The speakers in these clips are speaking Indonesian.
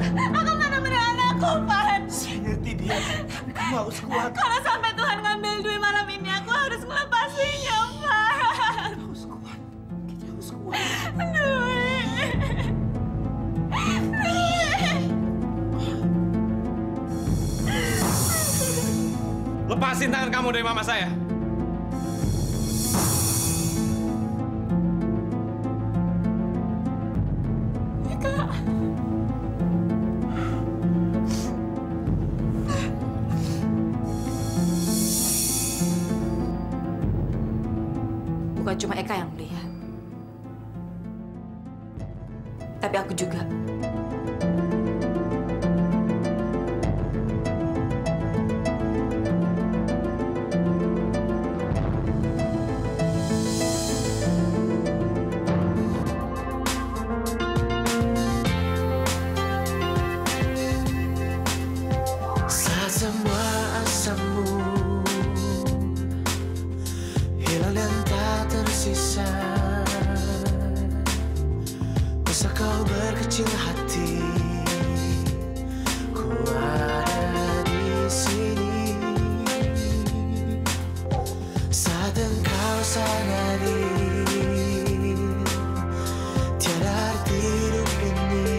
Aku benar-benar anakku, Van. Saya ngerti dia, tapi kamu harus kuat. Kalau sampai Tuhan ngambil Dwi malam ini, aku harus melepasinya, Van. Harus kuat. Kita harus kuat. Dwi. Lepasin tangan kamu dari mama saya. Bukan cuma Eka yang melihat, tapi aku juga. Saat semua asamu hilang dan tak tersisa, bisa kau berkecil hati. Ku ada di sini saat engkau sadari tiada arti hidup ini.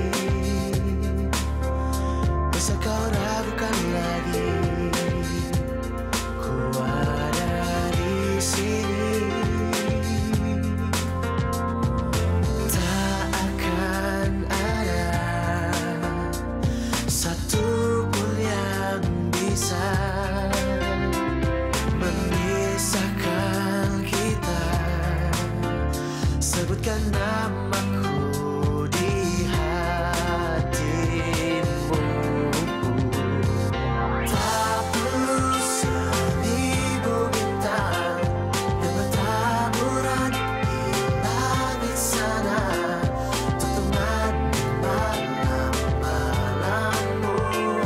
Bisa kau ragukan lagi, ku ada di sini. Tak akan ada satu pun yang bisa memisahkan kita. Sebutkan namaku di hatimu. Tak perlu seribu bintang yang bertaburan di langit sana untuk temani malam-malammu.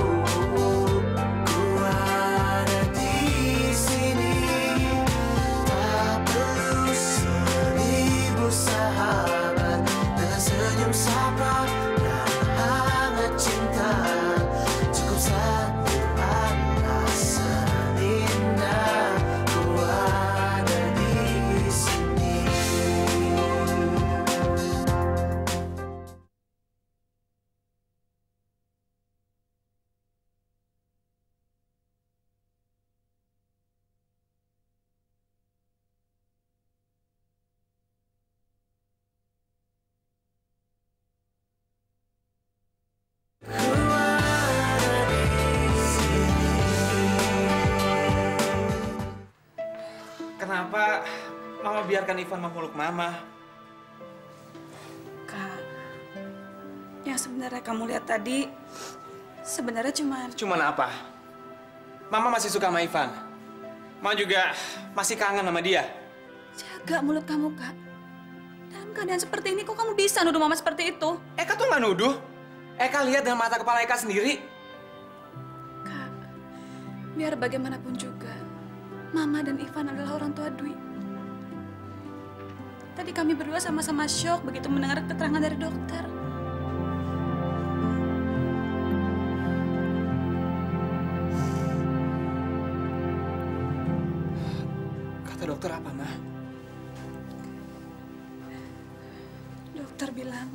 Ku ada di sini. Tak perlu seribu sahabat dengan senyum sapa dan hangat cinta. Cukup satu alasan indah, ku ada di sini. Kenapa mama biarkan Ivan memeluk mama? Kak, yang sebenarnya kamu lihat tadi sebenarnya Cuman apa? Mama masih suka sama Ivan. Mama juga masih kangen sama dia. jaga mulut kamu, Kak. Dalam keadaan seperti ini, kok kamu bisa nuduh mama seperti itu? Eka tuh nggak nuduh. Eka lihat dengan mata kepala Eka sendiri. Kak, biar bagaimanapun juga, Mama dan Ivan adalah orang tua Dwi. Tadi kami berdua sama-sama syok begitu mendengar keterangan dari dokter. Kata dokter apa, Ma? Dokter bilang,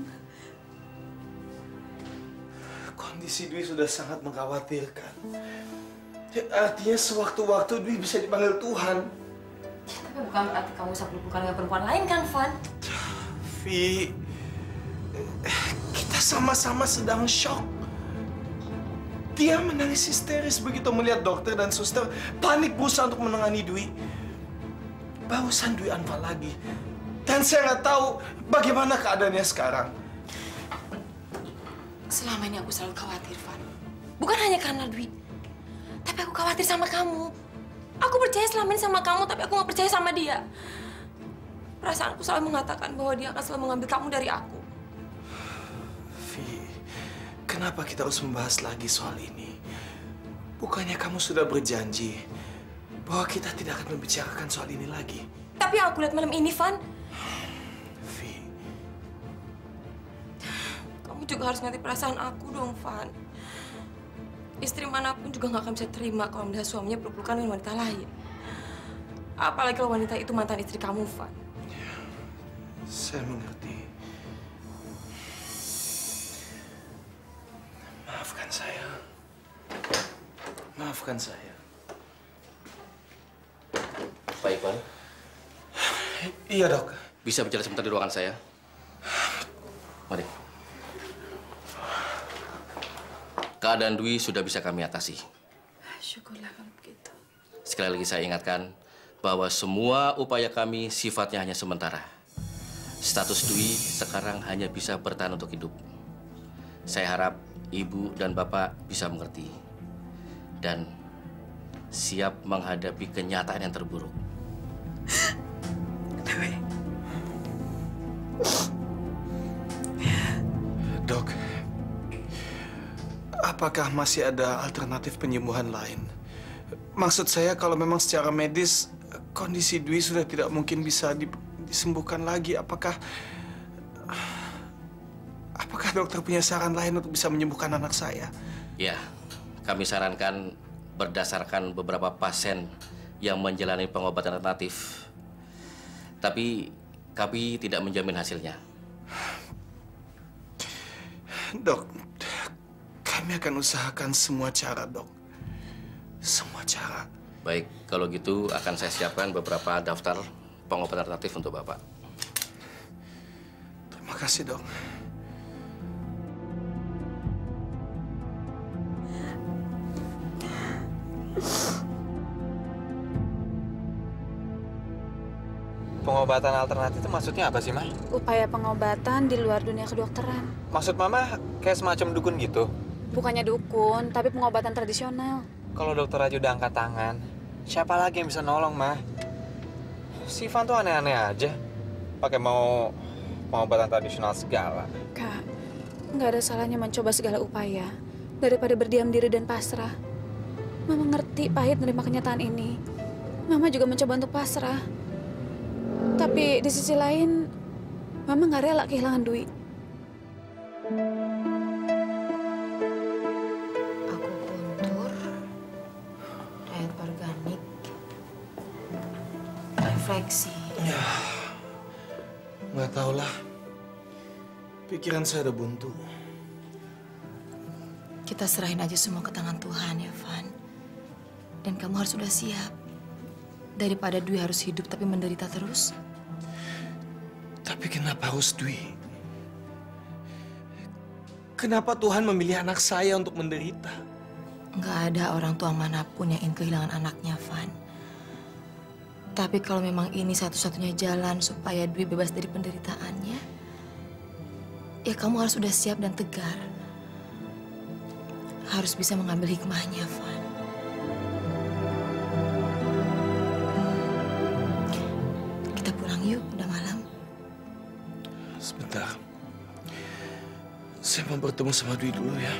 Kondisi Dwi sudah sangat mengkhawatirkan. Artinya sewaktu-waktu Dwi bisa dipanggil Tuhan. Tapi bukan berarti kamu bisa berhubungan dengan perempuan lain kan, Van? Vi, kita sama-sama sedang shock. Dia menangis histeris begitu melihat dokter dan suster panik berusaha untuk menangani Dwi. Barusan Dwi anfal lagi. Dan saya nggak tahu bagaimana keadaannya sekarang. Selama ini aku selalu khawatir, Van. Bukan hanya karena Dwi. Tapi aku khawatir sama kamu. Aku percaya selama ini sama kamu, tapi aku nggak percaya sama dia. Perasaanku selalu mengatakan bahwa dia akan selalu mengambil kamu dari aku. Vi, kenapa kita harus membahas lagi soal ini? Bukannya kamu sudah berjanji bahwa kita tidak akan membicarakan soal ini lagi? Tapi yang aku lihat malam ini, Van, Vi, kamu kamu juga harus ngerti perasaan aku dong, Van. Istri manapun juga nggak akan bisa terima kalau melihat suaminya berpelukan dengan wanita lain. Apalagi kalau wanita itu mantan istri kamu, Van. Saya mengerti. Maafkan saya. Maafkan saya. Pak Ivan, Iya, Dok. bisa bicara sebentar di ruangan saya? Mari. Keadaan Dwi sudah bisa kami atasi. Syukurlah kalau begitu. Sekali lagi saya ingatkan bahwa semua upaya kami sifatnya hanya sementara. Status Dwi sekarang hanya bisa bertahan untuk hidup. Saya harap Ibu dan Bapak bisa mengerti dan siap menghadapi kenyataan yang terburuk. Dok, apakah masih ada alternatif penyembuhan lain? Maksud saya kalau memang secara medis kondisi Dwi sudah tidak mungkin bisa disembuhkan lagi, apakah dokter punya saran lain untuk bisa menyembuhkan anak saya? Ya, kami sarankan berdasarkan beberapa pasien yang menjalani pengobatan alternatif. Tapi kami tidak menjamin hasilnya. Dok, kami akan usahakan semua cara, Dok. Semua cara. Baik, kalau gitu akan saya siapkan beberapa daftar pengobatan alternatif untuk Bapak. Terima kasih, Dok. Pengobatan alternatif itu maksudnya apa sih, Ma? Upaya pengobatan di luar dunia kedokteran. Maksud Mama kayak semacam dukun gitu? Bukannya dukun, tapi pengobatan tradisional. Kalau dokter aja udah angkat tangan, siapa lagi yang bisa nolong, Ma? Si Van tuh aneh-aneh aja. Pakai mau pengobatan tradisional segala. Kak, nggak ada salahnya mencoba segala upaya daripada berdiam diri dan pasrah. Mama ngerti pahit menerima kenyataan ini. Mama juga mencoba untuk pasrah. Tapi di sisi lain, Mama nggak rela kehilangan Dwi. Aku kontur, diet organik, refleksi. Ya, nggak tahulah. Pikiran saya udah buntu. Kita serahin aja semua ke tangan Tuhan ya, Van. Dan kamu harus sudah siap. Daripada Dwi harus hidup tapi menderita terus. Tapi kenapa harus Dwi? Kenapa Tuhan memilih anak saya untuk menderita? Nggak ada orang tua manapun yang ingin kehilangan anaknya, Van. Tapi kalau memang ini satu-satunya jalan supaya Dwi bebas dari penderitaannya, ya kamu harus sudah siap dan tegar. Harus bisa mengambil hikmahnya, Van. Kita pulang yuk, udah malam. Sebentar. Saya mau bertemu sama Dwi dulu ya.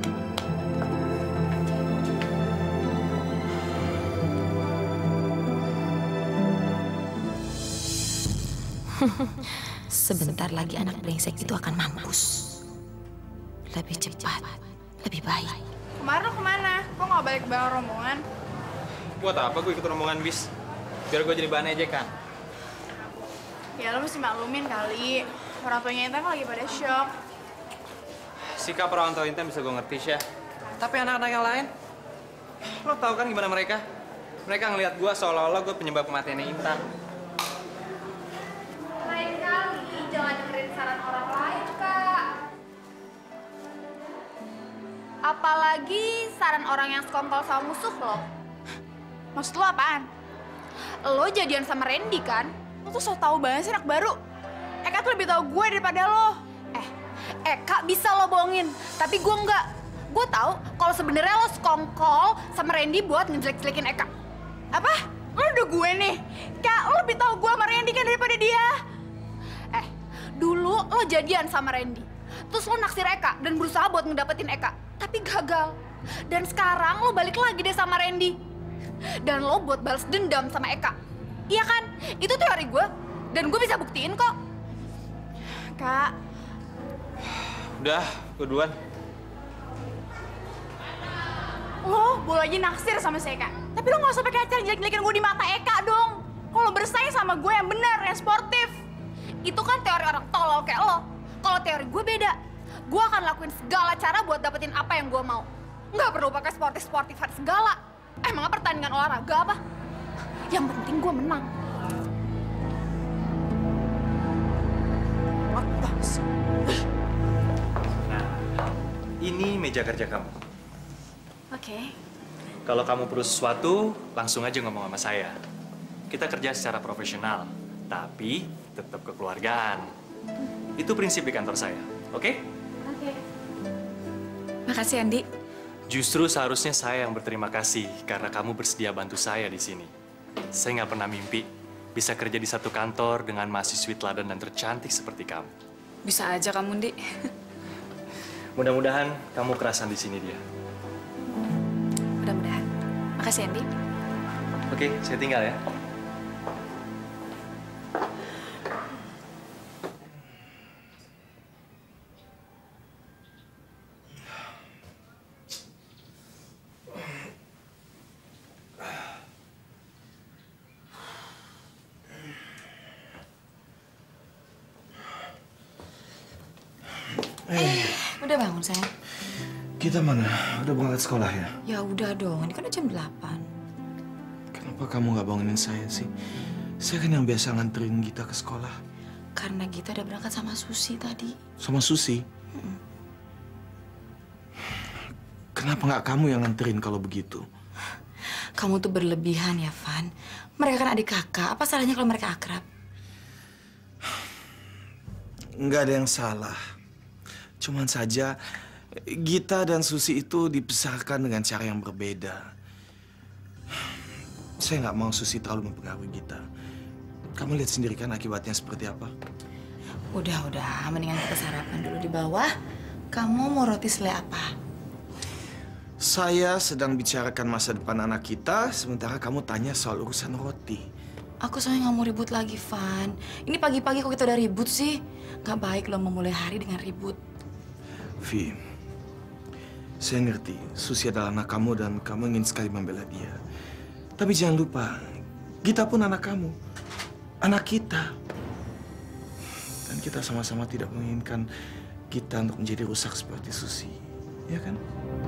Sebentar lagi anak brengsek itu akan mampus. Lebih cepat, lebih baik. Kemarin lo kemana? Kok nggak balik bareng rombongan? Buat apa gue ikut rombongan bis? Biar gue jadi bahan ejekan. Ya lo mesti maklumin kali. Orang tuanya Intan kan lagi pada shock. Sikap orang tua Intan bisa gue ngerti, Syah. Tapi anak-anak yang lain, lo tau kan gimana mereka? Mereka ngelihat gue seolah-olah gue penyebab kematiannya Intan. Lain kali jangan dengerin saran orang lain, Kak. Apalagi saran orang yang sekongkol sama musuh lo. Maksud lo apaan? Lo jadian sama Randy kan? Lo tuh so tau banget sih anak baru. Eka tuh lebih tahu gue daripada lo. Eka bisa lo bohongin, tapi gue enggak. Gue tahu kalau sebenarnya lo sekongkol sama Randy buat ngejelek-jelekin Eka. Apa? Lo udah gue nih. Kak, lo lebih tahu gue sama Randy kan daripada dia. Dulu lo jadian sama Randy. Terus lo naksir Eka dan berusaha buat ngedapetin Eka. Tapi gagal. Dan sekarang lo balik lagi deh sama Randy. Dan lo buat balas dendam sama Eka. Iya kan? Itu teori gue. Dan gue bisa buktiin kok. Kak. Udah, gue duluan. Lo boleh aja naksir sama si Eka. Tapi lo nggak usah pakai acara jelek-jelekin gue di mata Eka dong. Kalau bersaing sama gue yang benar, yang sportif. Itu kan teori orang tolol kayak lo. Kalau teori gue beda. Gue akan lakuin segala cara buat dapetin apa yang gue mau. Nggak perlu pakai sportif-sportifan segala. Emang pertandingan olahraga apa? Yang penting gue menang. What the fuck? Nah, ini meja kerja kamu. Oke. Kalau kamu perlu sesuatu, langsung aja ngomong sama saya. Kita kerja secara profesional, tapi tetap kekeluargaan. Itu prinsip di kantor saya, oke? Oke. Makasih, Andi. Justru seharusnya saya yang berterima kasih karena kamu bersedia bantu saya di sini. Saya nggak pernah mimpi bisa kerja di satu kantor dengan mahasiswi teladan dan tercantik seperti kamu. Bisa aja kamu, Ndi. Mudah-mudahan kamu kerasan di sini dia. Mudah-mudahan. Makasih, Andi. Oke, saya tinggal ya. Udah bangun, sayang? Kita mana? Udah berangkat sekolah ya? Ya udah dong, ini kan udah jam 8. Kenapa kamu nggak bangunin saya sih? Saya kan yang biasa nganterin Gita ke sekolah. Karena Gita udah berangkat sama Susi tadi. Sama Susi? Kenapa nggak kamu yang nganterin kalau begitu? Kamu tuh berlebihan ya, Van. Mereka kan adik kakak, apa salahnya kalau mereka akrab? Nggak ada yang salah. Cuman saja Gita dan Susi itu dibesarkan dengan cara yang berbeda. Saya nggak mau Susi terlalu mempengaruhi Gita. Kamu lihat sendiri kan akibatnya seperti apa? Udah, mendingan kita sarapan dulu di bawah. Kamu mau roti selai apa? Saya sedang bicarakan masa depan anak kita, sementara kamu tanya soal urusan roti. Aku soalnya nggak mau ribut lagi, Van. Ini pagi-pagi kok kita udah ribut sih? Gak baik lo memulai hari dengan ribut. Vi, saya ngerti Susi adalah anak kamu dan kamu ingin sekali membela dia. Tapi jangan lupa, Gita pun anak kamu, anak kita. Dan kita sama-sama tidak menginginkan Gita untuk menjadi rusak seperti Susi, ya kan?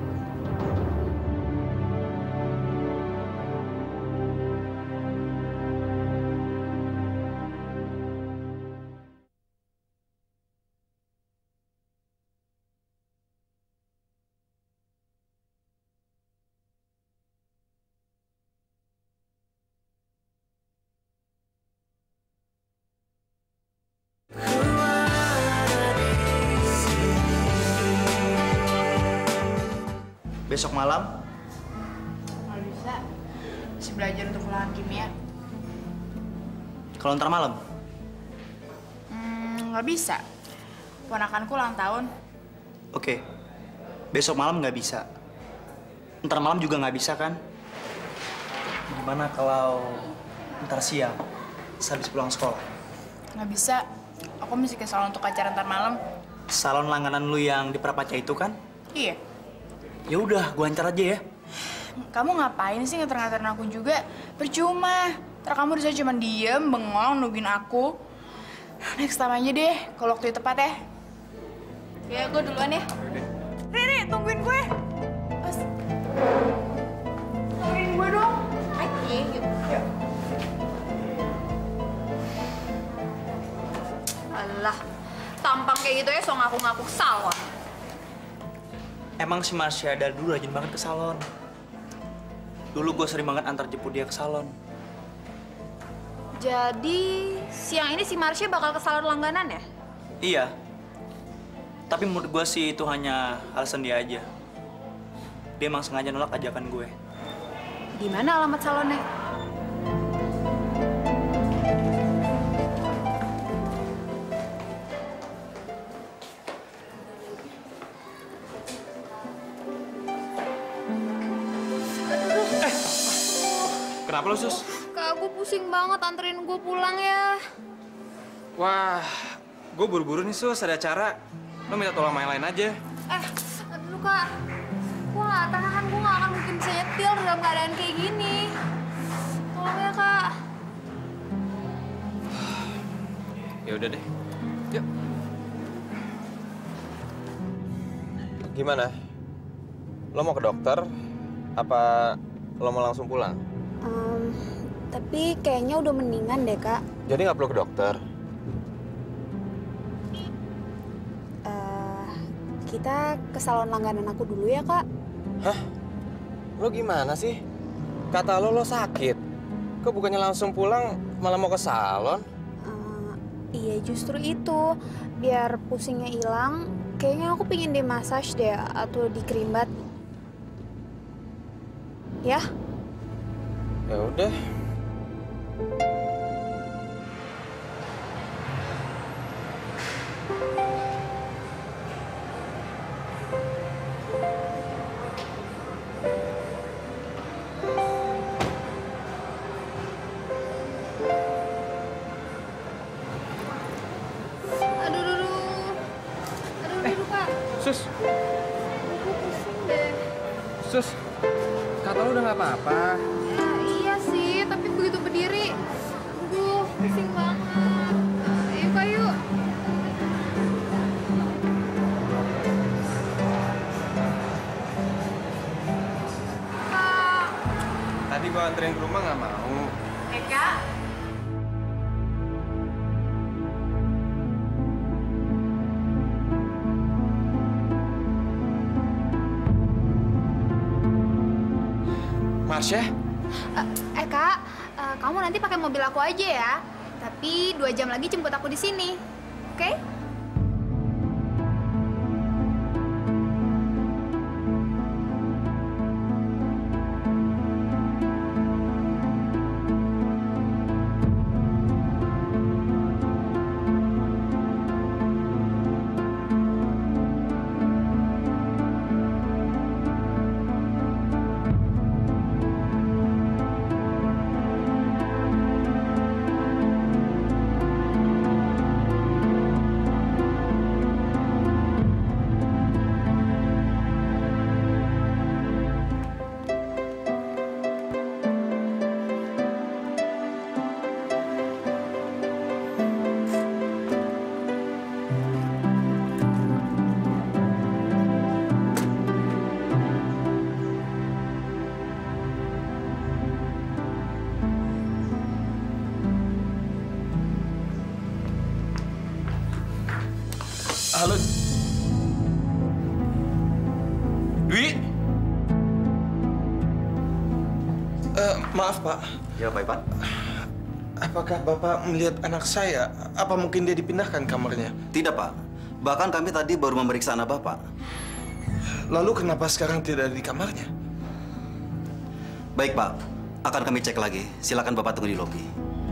Besok malam? Nggak bisa. Masih belajar untuk ulangan kimia. Kalau ntar malam? Nggak bisa. Ponakanku ulang tahun. Oke. Besok malam nggak bisa. Ntar malam juga nggak bisa kan? Gimana kalau ntar siang, sehabis pulang sekolah? Nggak bisa. Aku mesti ke salon untuk acara ntar malam. Salon langganan lu yang di Prapaca itu kan? Iya. Ya udah, gua antar aja ya. Kamu ngapain sih nganter-nganterin aku juga? Percuma. Ntar kamu bisa cuma diem, bengong, nungguin aku. Next time aja deh, kalau waktu itu tepat ya. Ya, gue duluan ya. Riri, tungguin gue. Pas. Tungguin gue dong. Oke, gitu. Alah, tampang kayak gitu ya, so ngaku-ngaku salon. Emang si Marsha dari dulu rajin banget ke salon. Dulu gue sering banget antar jemput dia ke salon. Jadi, siang ini si Marsha bakal ke salon langganan ya? Iya. Tapi menurut gue sih itu hanya alasan dia aja. Dia emang sengaja nolak ajakan gue. Di mana alamat salonnya? Kenapa lo, Sus? Kak, gue pusing banget anterin gue pulang ya. Wah, gue buru-buru nih, Sus. Ada acara. Lo Lo minta tolong sama yang lain aja. Aduh Kak, gue gak tahan, gue gak akan mungkin bisa nyetil dalam keadaan kayak gini. Tolong ya Kak. Ya udah deh. Yuk. Gimana? Lo mau ke dokter? Apa lo mau langsung pulang? Tapi kayaknya udah mendingan deh Kak. Jadi nggak perlu ke dokter? Kita ke salon langganan aku dulu ya Kak. Hah? Lo gimana sih? Kata lo sakit. Kok bukannya langsung pulang malah mau ke salon? Iya justru itu. Biar pusingnya hilang, kayaknya aku pingin dimasaj deh atau dikerimbat. Ya? Ya udah. Aduh Kak. Sus, Aku pusing deh. Sus, kata lo udah nggak apa-apa. Ya, iya sih, tapi begitu berdiri, aduh, pusing banget. Ayo Kak, yuk. Kak. Tadi gua anterin ke rumah nggak mau. Kak. Marsha? Kak, kamu nanti pakai mobil aku aja ya. Tapi 2 jam lagi jemput aku di sini, oke? Halo. Dwi? Maaf, Pak. Ya, baik, Pak. Apakah Bapak melihat anak saya? Apa mungkin dia dipindahkan kamarnya? Tidak, Pak. Bahkan kami tadi baru memeriksa anak Bapak. Lalu kenapa sekarang tidak ada di kamarnya? Baik, Pak. Akan kami cek lagi. Silakan Bapak tunggu di lobi.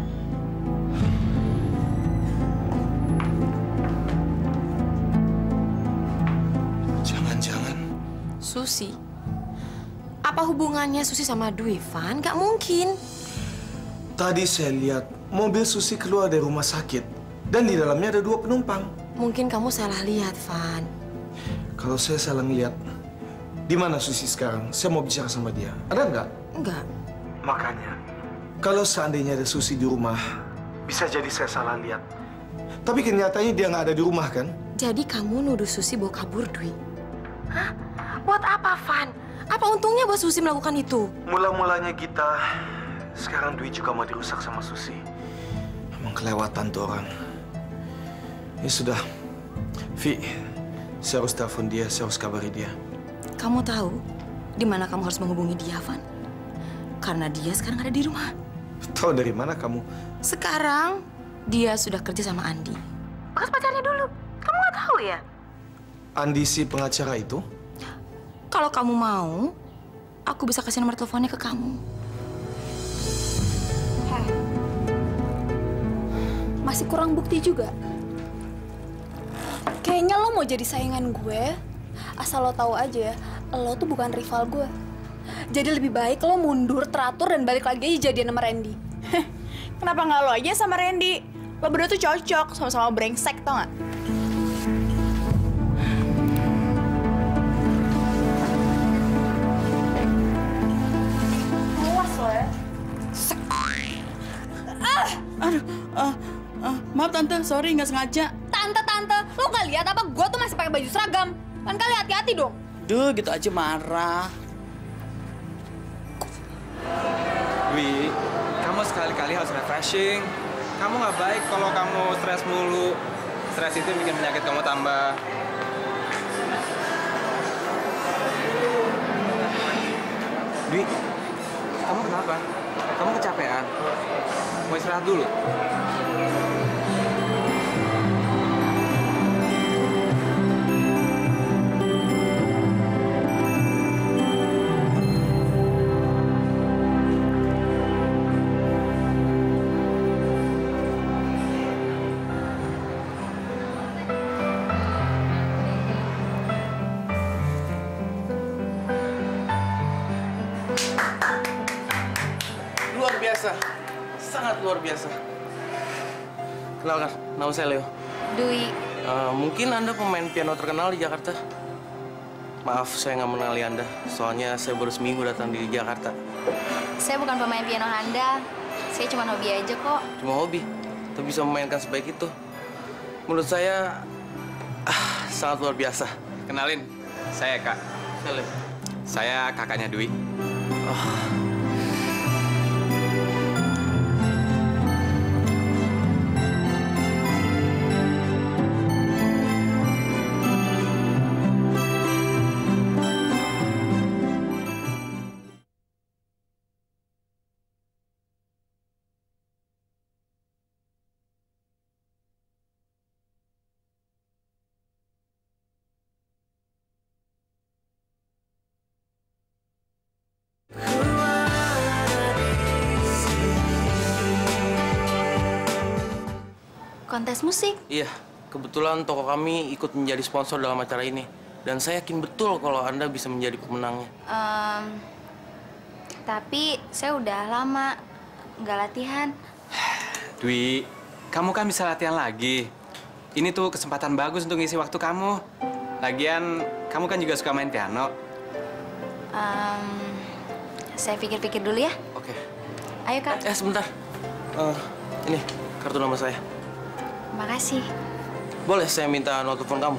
Jangan-jangan... Susi? Apa hubungannya Susi sama Dwi, Van? Gak mungkin. Tadi saya lihat mobil Susi keluar dari rumah sakit. Dan di dalamnya ada 2 penumpang. Mungkin kamu salah lihat, Van. Kalau saya salah ngeliat, di mana Susi sekarang? Saya mau bicara sama dia. Ada nggak? Enggak. Makanya, kalau seandainya ada Susi di rumah, bisa jadi saya salah lihat. Tapi kenyataannya dia nggak ada di rumah, kan? Jadi kamu nuduh Susi bawa kabur Dwi? Hah? Buat apa, Van? Apa untungnya buat Susi melakukan itu? Mula-mulanya kita, sekarang Dwi juga mau dirusak sama Susi. Emang kelewatan tuh orang. Ya sudah, Vi, saya harus telepon dia, saya harus kabari dia. Kamu tahu di mana kamu harus menghubungi dia, Van? Karena dia sekarang ada di rumah. Tahu dari mana kamu? Sekarang dia sudah kerja sama Andi. Bekas pacarnya dulu. Kamu nggak tahu ya? Andi si pengacara itu? Kalau kamu mau, aku bisa kasih nomor teleponnya ke kamu. Heh. Masih kurang bukti juga. Kayaknya lo mau jadi saingan gue. Asal lo tahu aja, lo tuh bukan rival gue. Jadi lebih baik lo mundur, teratur, dan balik lagi aja jadian sama Randy. Kenapa nggak lo aja sama Randy? Lo berdua tuh cocok, sama-sama brengsek, tau nggak? sorry nggak sengaja. Tante, lo nggak lihat apa gue tuh masih pakai baju seragam? Kan kali hati-hati dong. Duh, gitu aja marah. Wi, kamu sekali-kali harus refreshing. Kamu nggak baik kalau kamu stres mulu. Stres itu bikin penyakit kamu tambah. Wi, kamu kenapa? Kamu kecapean? Mau istirahat dulu? Luar biasa, sangat luar biasa. Kenalkan, nama saya Leo. Dwi, Mungkin Anda pemain piano terkenal di Jakarta. Maaf, saya nggak mengenali Anda. Soalnya saya baru seminggu datang di Jakarta. saya bukan pemain piano Anda. Saya cuma hobi aja kok. Cuma hobi, tapi bisa memainkan sebaik itu. Menurut saya, sangat luar biasa. Kenalin, saya Kak. Saya Leo. Saya kakaknya Dwi. Kontes musik. Iya, kebetulan toko kami ikut menjadi sponsor dalam acara ini. Dan saya yakin betul kalau Anda bisa menjadi pemenangnya. Tapi saya udah lama nggak latihan. Dwi, kamu kan bisa latihan lagi. Ini tuh kesempatan bagus untuk ngisi waktu kamu. Lagian, kamu kan juga suka main piano. Saya pikir-pikir dulu ya. Oke. Ayo, Kak. Sebentar. Ini, kartu nama saya. Makasih. Boleh saya minta nomor telepon kamu?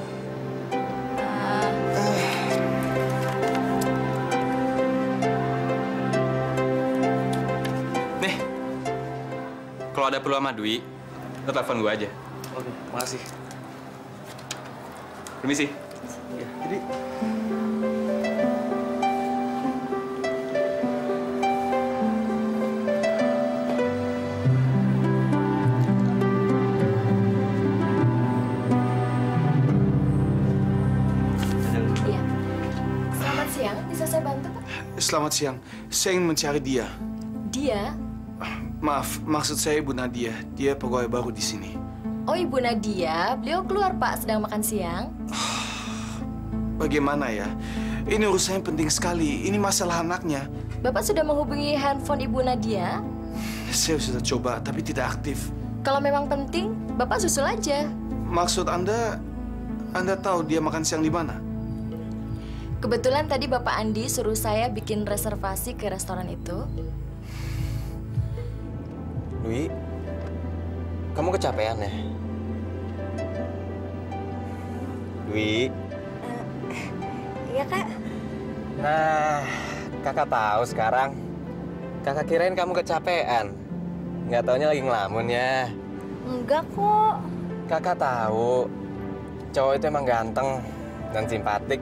Nih, kalau ada perlu sama Dwi, lo telepon gue aja. Oke, makasih. Permisi. Ya, jadi... Iya. Selamat siang, bisa saya bantu, Pak? Selamat siang. Saya ingin mencari dia. Dia? Maaf, maksud saya Ibu Nadia. Dia pegawai baru di sini. Oh, Ibu Nadia. Beliau keluar, Pak, sedang makan siang. Bagaimana ya? Ini urusannya penting sekali. Ini masalah anaknya. Bapak sudah menghubungi handphone Ibu Nadia? Saya sudah coba, tapi tidak aktif. Kalau memang penting, Bapak susul aja. Maksud Anda tahu dia makan siang di mana? Kebetulan tadi Bapak Andi suruh saya bikin reservasi ke restoran itu. Dwi, kamu kecapean ya? Dwi. Iya, Kak. Nah, kakak tahu sekarang. Kakak kirain kamu kecapean. Nggak taunya lagi ngelamun ya. Enggak kok. Kakak tahu, cowok itu emang ganteng dan simpatik.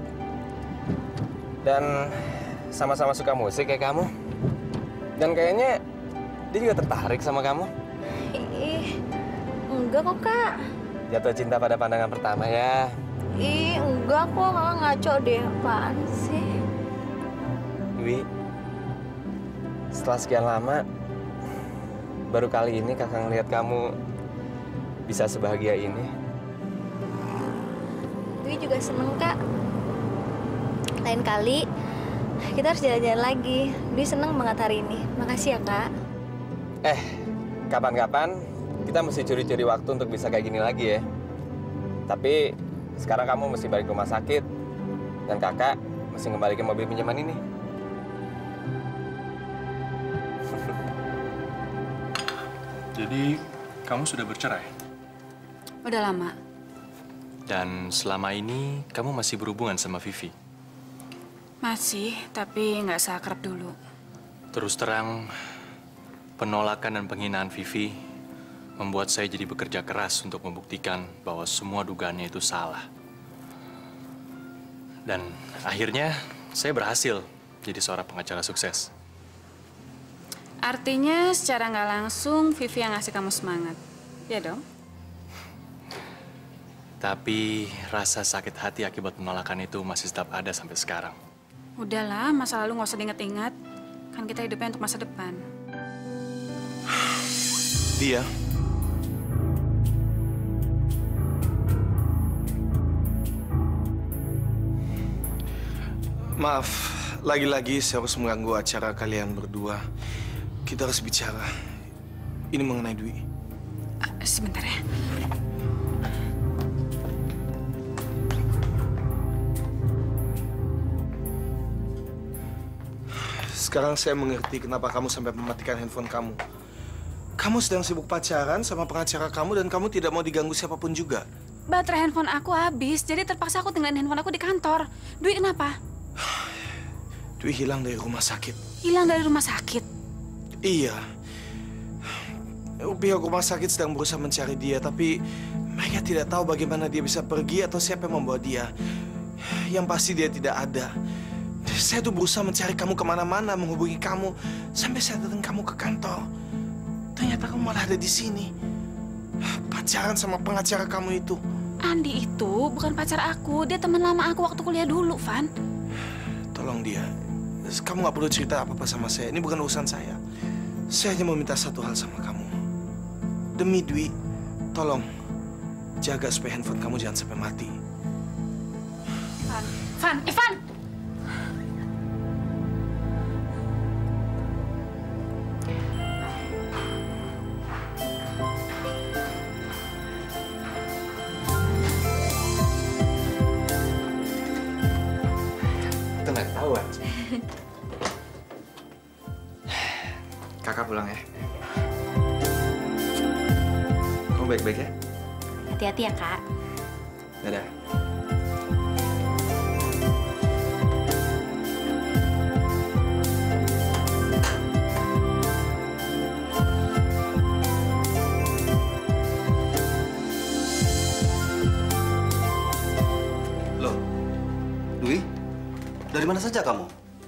Dan sama-sama suka musik kayak kamu. Dan kayaknya dia juga tertarik sama kamu. Enggak kok, Kak. Jatuh cinta pada pandangan pertama ya. Enggak kok, Kakak ngaco deh. Apaan sih? Dwi, setelah sekian lama, baru kali ini kakak ngeliat kamu bisa sebahagia ini. Dwi juga seneng, Kak. Lain kali, kita harus jalan-jalan lagi. Dwi seneng banget hari ini. Makasih ya, Kak. Kapan-kapan kita mesti curi-curi waktu untuk bisa kayak gini lagi ya. Tapi sekarang kamu mesti balik ke rumah sakit. Dan kakak mesti ngembalikan mobil pinjaman ini. Jadi, kamu sudah bercerai? Udah lama. Dan selama ini kamu masih berhubungan sama Vivi? Masih, tapi nggak seakrab dulu. Terus terang, penolakan dan penghinaan Vivi membuat saya jadi bekerja keras untuk membuktikan bahwa semua dugaannya itu salah. Dan akhirnya saya berhasil jadi seorang pengacara sukses. Artinya secara nggak langsung Vivi yang ngasih kamu semangat. Ya dong? Tapi rasa sakit hati akibat penolakan itu masih tetap ada sampai sekarang. Udahlah, masa lalu nggak usah diingat-ingat. Kan kita hidupnya untuk masa depan. Dia. Maaf, lagi-lagi saya harus mengganggu acara kalian berdua. Kita harus bicara. Ini mengenai Dwi. Sebentar ya. Sekarang saya mengerti kenapa kamu sampai mematikan handphone kamu. Kamu sedang sibuk pacaran sama pengacara kamu dan kamu tidak mau diganggu siapapun juga. Baterai handphone aku habis, jadi terpaksa aku tinggalin handphone aku di kantor. Dwi kenapa? Dwi hilang dari rumah sakit. Hilang dari rumah sakit? Iya. Pihak rumah sakit sedang berusaha mencari dia, tapi mereka tidak tahu bagaimana dia bisa pergi atau siapa yang membawa dia. Yang pasti dia tidak ada. Saya tuh berusaha mencari kamu kemana-mana, menghubungi kamu, sampai saya datang kamu ke kantor. Ternyata kamu malah ada di sini. Pacaran sama pengacara kamu itu. Andi itu bukan pacar aku, dia teman lama aku waktu kuliah dulu, Van. Tolong dia. Kamu nggak perlu cerita apa-apa sama saya. Ini bukan urusan saya. Saya hanya mau minta satu hal sama kamu. Demi Dwi, tolong jaga supaya handphone kamu jangan sampai mati. Ivan! Itu nggak ketahuan. Kakak pulang ya. Kamu baik-baik ya? Hati-hati ya, Kak. Dadah. Loh, Dwi, dari mana saja kamu?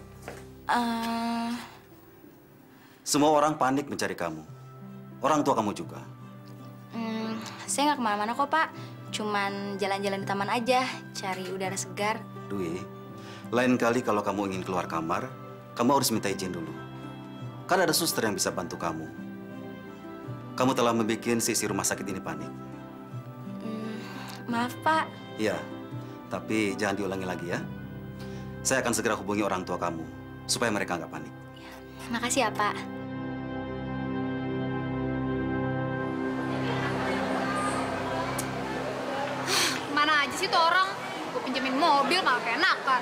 Semua orang panik mencari kamu. Orang tua kamu juga. Saya nggak kemana-mana kok, Pak. Cuman jalan-jalan di taman aja, cari udara segar. Dwi, lain kali kalau kamu ingin keluar kamar, kamu harus minta izin dulu. Kan ada suster yang bisa bantu kamu. Kamu telah membuat si rumah sakit ini panik. Maaf, Pak. Iya, tapi jangan diulangi lagi ya. Saya akan segera hubungi orang tua kamu, supaya mereka nggak panik. Makasih ya, Pak. Mana aja sih tuh orang? Gue pinjemin mobil malah keenakan.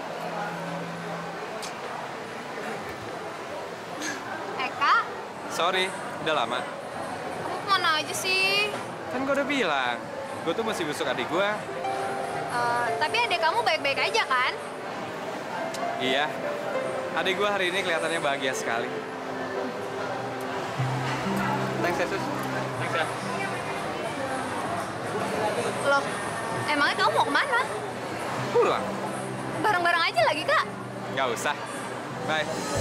Kak? Sorry, udah lama. Kamu kemana aja sih? Kan gue udah bilang, gue tuh masih besok adik gue. Tapi adik kamu baik-baik aja kan? Iya, adik gue hari ini kelihatannya bahagia sekali. Thanks ya, Sus. Thanks ya. Loh, emangnya kamu mau kemana? Pulang. Bareng-bareng aja lagi, Kak. Nggak usah. Bye.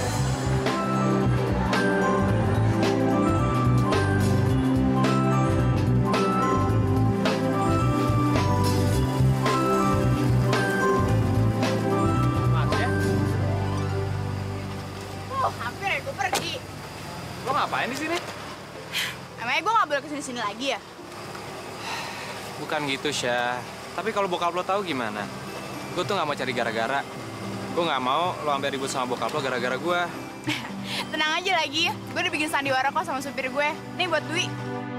Hampir ya gue pergi. Lo ngapain di sini? Emangnya gue nggak boleh kesini-sini lagi ya? Bukan gitu, Syah. Tapi kalau bokap lo tahu gimana? Gue tuh nggak mau cari gara-gara. Gue nggak mau lo sampai ribut sama bokap lo gara-gara gue. Tenang aja lagi, gue udah bikin sandiwara kok sama supir gue. Nih buat Dwi.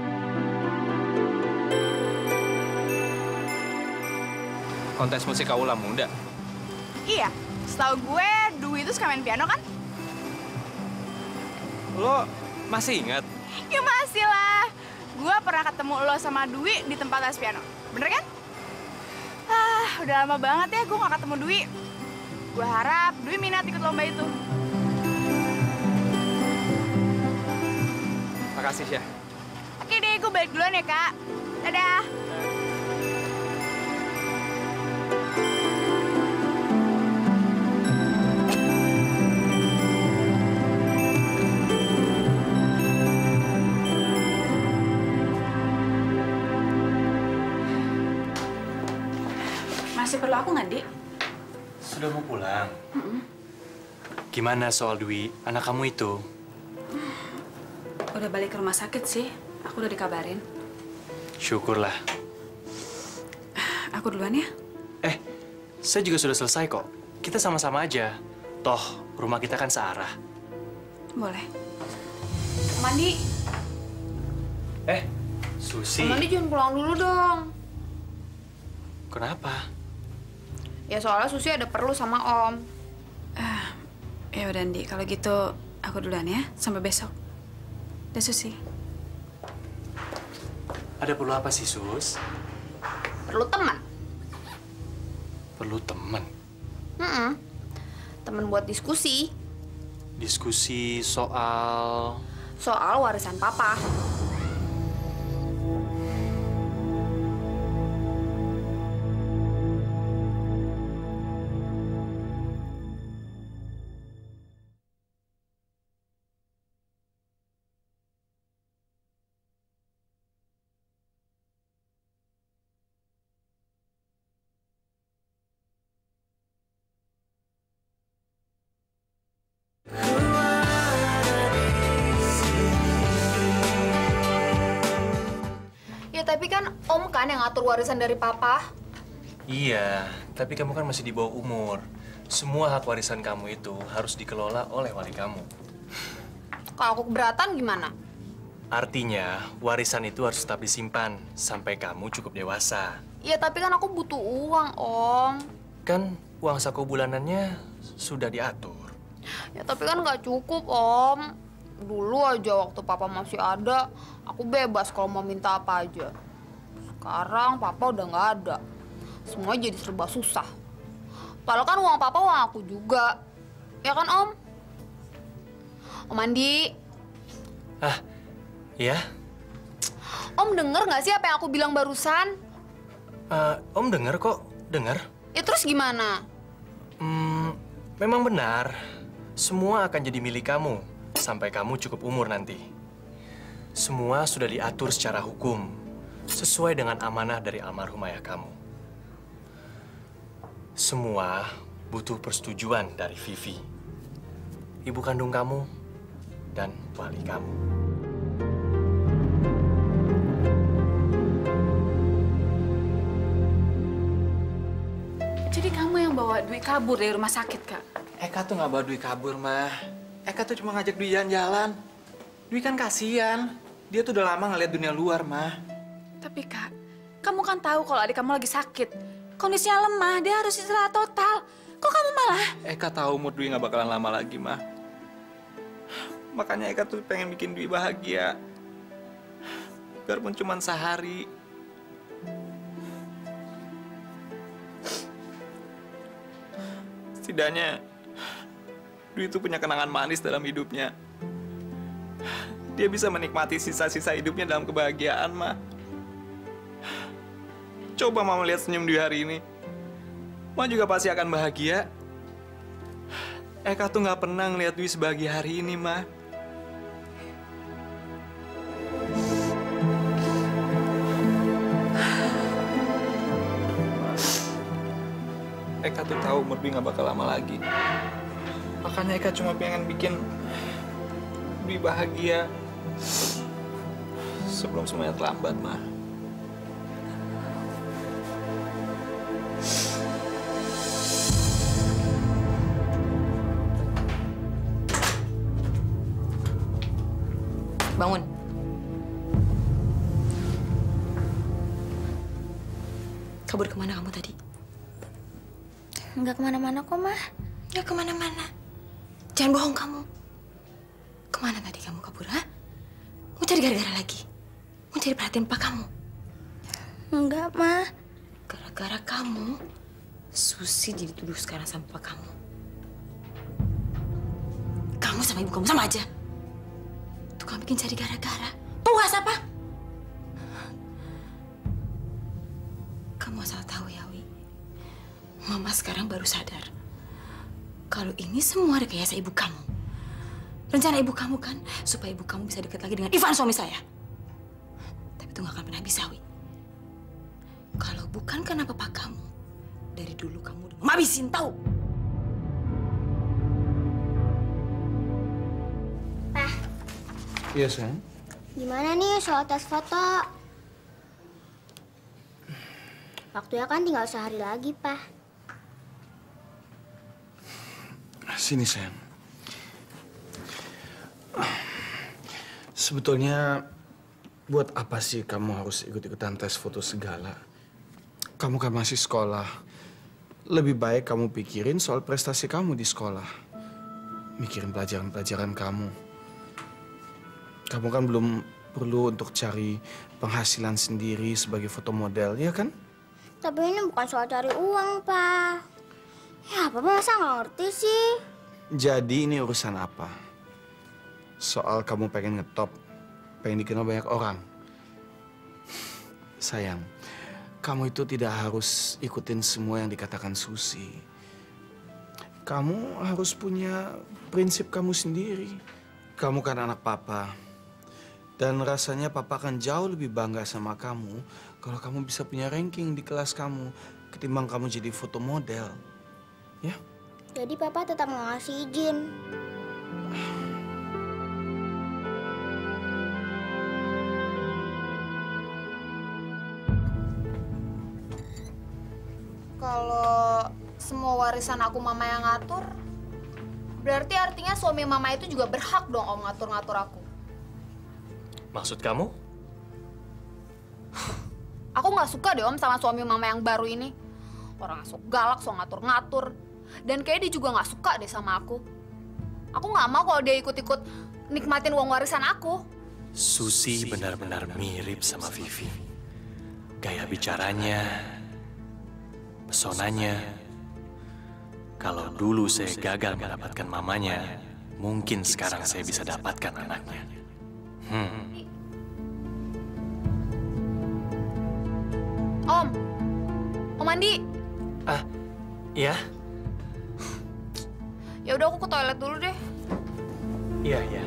Kontes musik Kaula Muda. Iya, setahu gue Dwi itu suka main piano kan? Lo masih ingat? Ya masih lah. gue pernah ketemu lo sama Dwi di tempat les piano. Bener kan? Udah lama banget ya gue gak ketemu Dwi. Gue harap Dwi minat ikut lomba itu. Makasih, Syah. Oke deh, gue balik duluan ya, Kak. Dadah. Masih perlu aku nggak, Dik? Sudah mau pulang? Gimana soal Dwi, anak kamu itu? Udah balik ke rumah sakit sih. Aku udah dikabarin. Syukurlah. Aku duluan ya. Saya juga sudah selesai kok. Kita sama-sama aja. Toh, rumah kita kan searah. Boleh. Mandi. Susi. Mandi jangan pulang dulu dong. Kenapa? Ya soalnya Susi ada perlu sama Om. Ya udah, Andi. Kalau gitu aku duluan ya. Sampai besok. Dah, Susi. Ada perlu apa sih, Sus? Perlu teman. Perlu teman. Teman buat diskusi. Diskusi soal... Soal warisan Papa. Ya tapi kan Om kan yang ngatur warisan dari Papa. Iya, tapi kamu kan masih di bawah umur. Semua hak warisan kamu itu harus dikelola oleh wali kamu. Kalau aku keberatan gimana? Artinya, warisan itu harus tetap disimpan sampai kamu cukup dewasa. Ya tapi kan aku butuh uang, Om. Kan uang saku bulanannya sudah diatur. Ya tapi kan nggak cukup, Om. Dulu aja waktu Papa masih ada, aku bebas kalau mau minta apa aja. Sekarang Papa udah nggak ada. Semua jadi serba susah. Padahal kan uang Papa uang aku juga. Ya kan, Om? Om Andi. Iya? Om denger nggak sih apa yang aku bilang barusan? Om dengar kok, dengar. Ya terus gimana? Memang benar. Semua akan jadi milik kamu sampai kamu cukup umur nanti. Semua sudah diatur secara hukum, sesuai dengan amanah dari almarhum ayah kamu. Semua butuh persetujuan dari Vivi, ibu kandung kamu, dan wali kamu. Jadi kamu yang bawa Dwi kabur dari rumah sakit, Kak? Eka tuh nggak bawa Dwi kabur, Mah. Eka tuh cuma ngajak Dwi jalan-jalan. Dwi kan kasihan. Dia tuh udah lama ngeliat dunia luar, Mah. Tapi, Kak, kamu kan tahu kalau adik kamu lagi sakit. Kondisinya lemah, dia harus istirahat total. Kok kamu malah... Eka tahu umur Dwi nggak bakalan lama lagi, Mah. Makanya Eka tuh pengen bikin Dwi bahagia. Biarpun cuma sehari. Setidaknya Dwi itu punya kenangan manis dalam hidupnya. Dia bisa menikmati sisa-sisa hidupnya dalam kebahagiaan, Ma. Coba Mama lihat senyum Dwi hari ini. Ma juga pasti akan bahagia. Eka tuh nggak pernah ngeliat Dwi sebahagia hari ini, Ma. Eka tuh tahu umur Dwi nggak bakal lama lagi. Makanya Eka cuma pengen bikin Dwi bahagia sebelum semuanya terlambat, Ma. Bangun. Kabur kemana kamu tadi? Nggak kemana-mana kok, Mah. Nggak kemana-mana. Jangan bohong kamu. Kemana tadi kamu kabur, ha? Mau cari gara-gara lagi? mencari perhatian Pak kamu. Enggak, Ma. Gara-gara kamu, Susi jadi tuduh sekarang sama Pak kamu. Kamu sama ibu kamu sama aja. Tukang bikin cari gara-gara. Puas apa? Kamu asal tahu ya, Wi. Mama sekarang baru sadar kalau ini semua rekayasa ibu kamu. Rencana ibu kamu kan supaya ibu kamu bisa dekat lagi dengan Ivan suami saya. Tapi itu nggak akan pernah bisa, Wi. Kalau bukan karena papa kamu, dari dulu kamu udah ngabisin tahu. Pak, Iya, sayang. gimana nih soal tes foto? Waktunya kan tinggal sehari lagi, Pak. Sini, sayang. Sebetulnya, buat apa sih kamu harus ikut-ikutan tes foto segala? Kamu kan masih sekolah. Lebih baik kamu pikirin soal prestasi kamu di sekolah. Mikirin pelajaran-pelajaran kamu. Kamu kan belum perlu untuk cari penghasilan sendiri sebagai foto model, ya kan? Tapi ini bukan soal cari uang, Pak. Ya, Papa masa nggak ngerti sih? Jadi ini urusan apa? Soal kamu pengen ngetop, pengen dikenal banyak orang. Sayang, kamu itu tidak harus ikutin semua yang dikatakan Susi. Kamu harus punya prinsip kamu sendiri. Kamu kan anak papa. Dan rasanya papa akan jauh lebih bangga sama kamu kalau kamu bisa punya ranking di kelas kamu ketimbang kamu jadi foto model. Ya? Jadi Papa tetap nggak ngasih izin. Kalau semua warisan aku Mama yang ngatur, berarti artinya suami Mama itu juga berhak dong Om ngatur-ngatur aku. Maksud kamu? Aku nggak suka deh Om sama suami Mama yang baru ini. Orang sok galak, sok ngatur-ngatur. Dan kayaknya dia juga nggak suka deh sama aku. Aku nggak mau kalau dia ikut-ikut nikmatin uang warisan aku. Susi benar-benar mirip sama Vivi. Gaya bicaranya, pesonanya. Kalau dulu saya gagal mendapatkan mamanya, mungkin sekarang saya bisa dapatkan anaknya. Om Andi. Ah, iya? Ya udah aku ke toilet dulu deh. Iya, iya.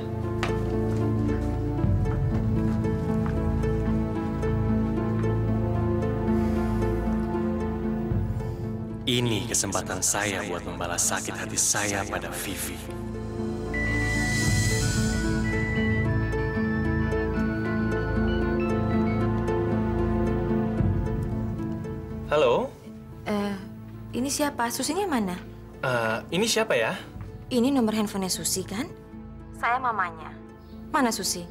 Ini kesempatan saya buat membalas sakit hati saya pada Vivi. Halo? Ini siapa? Susinya mana? Ini siapa ya? Ini nomor handphonenya Susi kan? Saya mamanya. Mana Susi?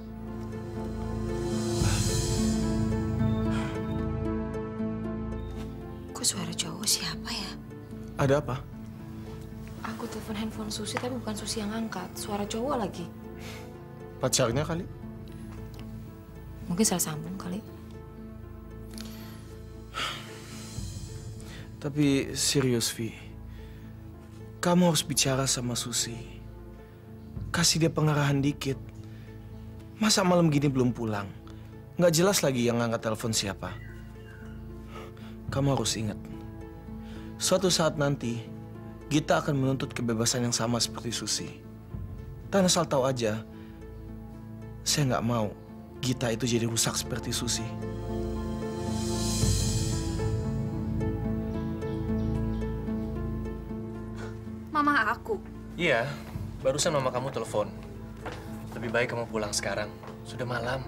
Kok suara cowok siapa ya? Ada apa? Aku telepon handphone Susi tapi bukan Susi yang angkat. Suara cowok lagi. Pacarnya kali? Mungkin salah sambung kali. Tapi serius, Vi. Kamu harus bicara sama Susi. Kasih dia pengarahan dikit. Masa malam gini belum pulang? Nggak jelas lagi yang ngangkat telepon siapa. Kamu harus ingat. Suatu saat nanti, Gita akan menuntut kebebasan yang sama seperti Susi. Dan asal tahu aja, saya nggak mau Gita itu jadi rusak seperti Susi. Mama aku. Iya, barusan mama kamu telepon. Lebih baik kamu pulang sekarang. Sudah malam.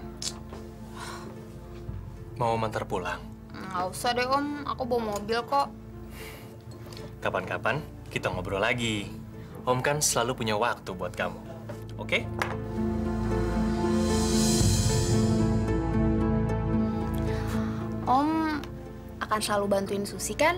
Mau antar pulang? Nggak usah deh Om, aku bawa mobil kok. Kapan-kapan kita ngobrol lagi. Om kan selalu punya waktu buat kamu. Oke? Om akan selalu bantuin Susi kan?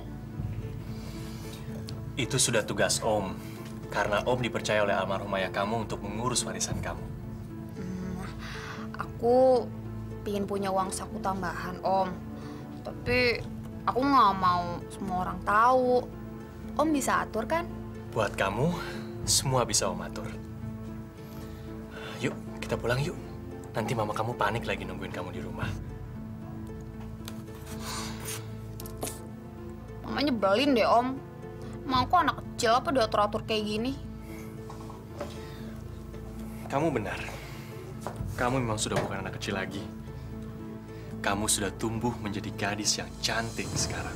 Itu sudah tugas Om. Karena Om dipercaya oleh almarhum ayah kamu untuk mengurus warisan kamu. Aku pingin punya uang saku tambahan, Om. Tapi aku nggak mau semua orang tahu. Om bisa atur kan? Buat kamu, semua bisa Om atur. Yuk, kita pulang yuk. Nanti mama kamu panik lagi nungguin kamu di rumah. Mama nyebelin deh, Om. Emang aku anak kecil apa diatur-atur kayak gini? Kamu benar. Kamu memang sudah bukan anak kecil lagi. Kamu sudah tumbuh menjadi gadis yang cantik sekarang.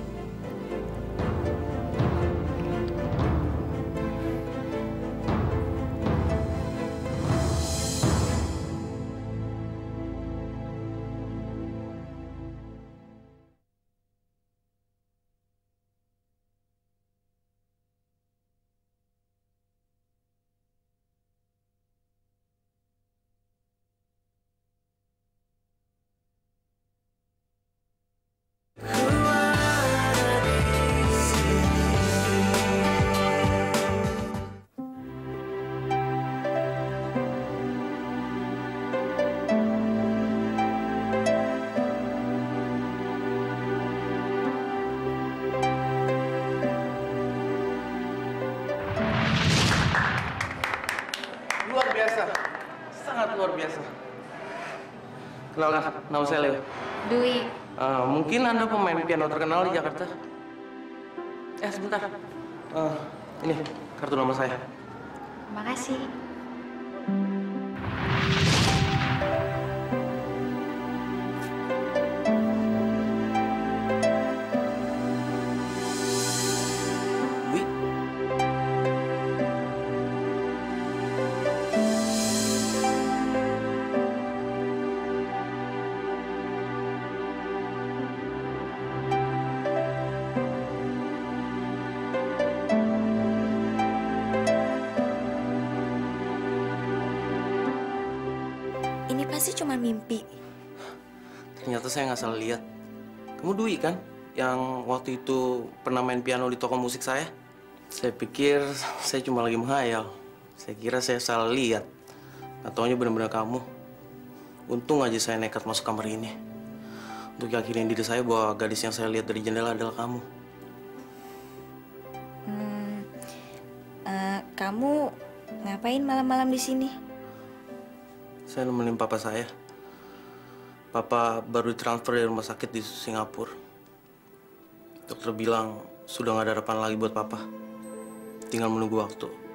Luar biasa, sangat luar biasa. Kenalkan, nama saya Leo. Dwi. Mungkin Anda pemain piano terkenal di Jakarta. Sebentar. Ini kartu nama saya. Makasih. Dwi. Ini pasti cuma mimpi. Ternyata saya nggak salah lihat. Kamu Dwi kan? Yang waktu itu pernah main piano di toko musik saya? Saya pikir saya cuma lagi menghayal. Saya kira saya salah lihat. Nggak taunya benar-benar kamu. Untung aja saya nekat masuk kamar ini. Untuk yakinin diri saya bahwa gadis yang saya lihat dari jendela adalah kamu. Kamu ngapain malam-malam di sini? Saya nemenin papa saya. Papa baru ditransfer dari rumah sakit di Singapura. Dokter bilang sudah nggak ada harapan lagi buat papa. Tinggal menunggu waktu.